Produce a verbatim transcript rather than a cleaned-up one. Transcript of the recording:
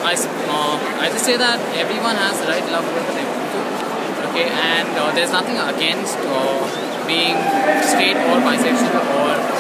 I, s- uh, I just say that everyone has the right to love whoever they want to. Okay, and uh, there's nothing against uh, being straight or bisexual or